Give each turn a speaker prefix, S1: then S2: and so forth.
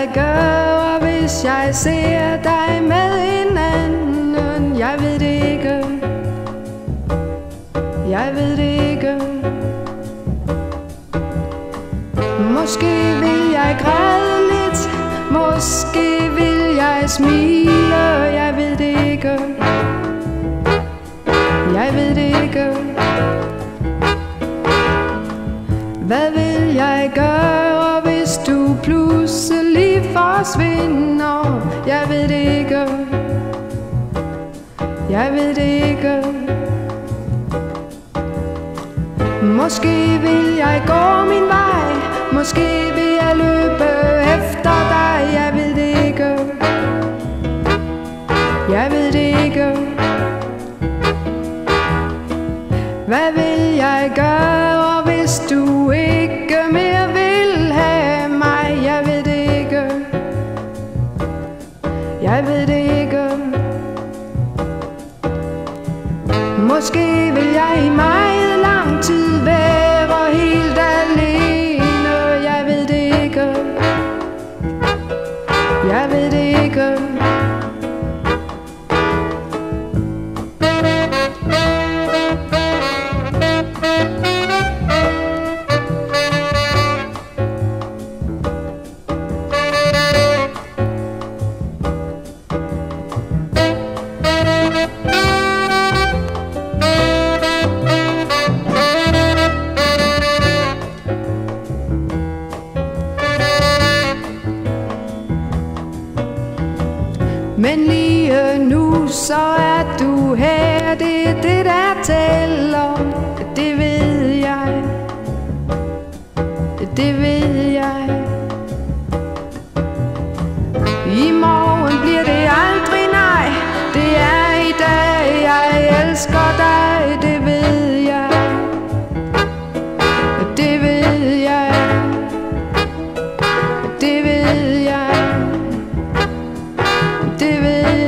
S1: jeg gøre, hvis jeg ser dig med en anden? Jeg ved det ikke. Jeg ved det ikke. Måske vil jeg græde lidt, måske vil jeg smile. Jeg ved det ikke. Jeg ved det ikke. Hvad vil jeg gøre, hvis du pludselig forsvinder? Jeg ved det ikke. Jeg ved det ikke. Måske vil jeg gå min vej, måske vil jeg løbe efter dig. Jeg ved det ikke. Jeg ved det ikke. Hvad vil jeg gøre, hvis du ikke mere vil have mig? Jeg ved det ikke. Jeg ved det ikke. Måske vil jeg i meget lang tid være helt alene. Jeg ved det ikke. Jeg ved det ikke. Men lige nu så er du her, det er det der tæller. Det ved jeg. Det ved jeg. I morgen bliver det aldrig nej. Det er i dag, jeg elsker dig. Det ved jeg. Det ved jeg. Det ved jeg. Det ved jeg.